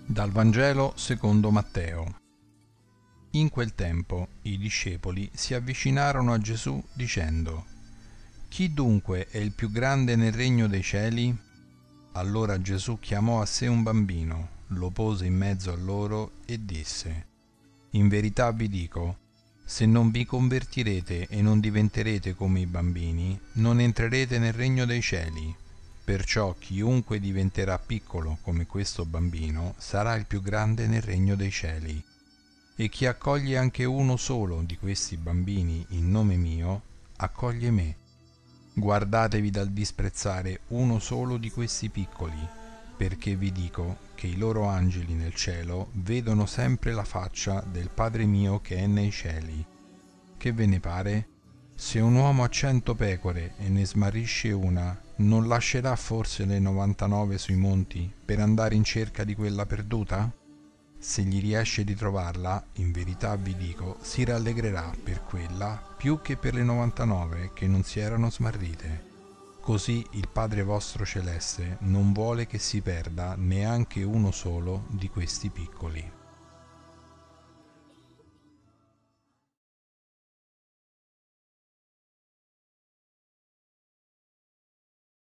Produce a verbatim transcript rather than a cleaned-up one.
Dal Vangelo secondo Matteo. In quel tempo i discepoli si avvicinarono a Gesù dicendo: «Chi dunque è il più grande nel regno dei cieli?» Allora Gesù chiamò a sé un bambino, lo pose in mezzo a loro e disse: «In verità vi dico, se non vi convertirete e non diventerete come i bambini, non entrerete nel regno dei cieli. Perciò chiunque diventerà piccolo come questo bambino sarà il più grande nel regno dei cieli. E chi accoglie anche uno solo di questi bambini in nome mio, accoglie me. Guardatevi dal disprezzare uno solo di questi piccoli, perché vi dico che i loro angeli nel cielo vedono sempre la faccia del Padre mio che è nei cieli. Che ve ne pare? Se un uomo ha cento pecore e ne smarrisce una, non lascerà forse le novantanove sui monti per andare in cerca di quella perduta? Se gli riesce di trovarla, in verità vi dico, si rallegrerà per quella più che per le novantanove che non si erano smarrite. Così il Padre vostro celeste non vuole che si perda neanche uno solo di questi piccoli».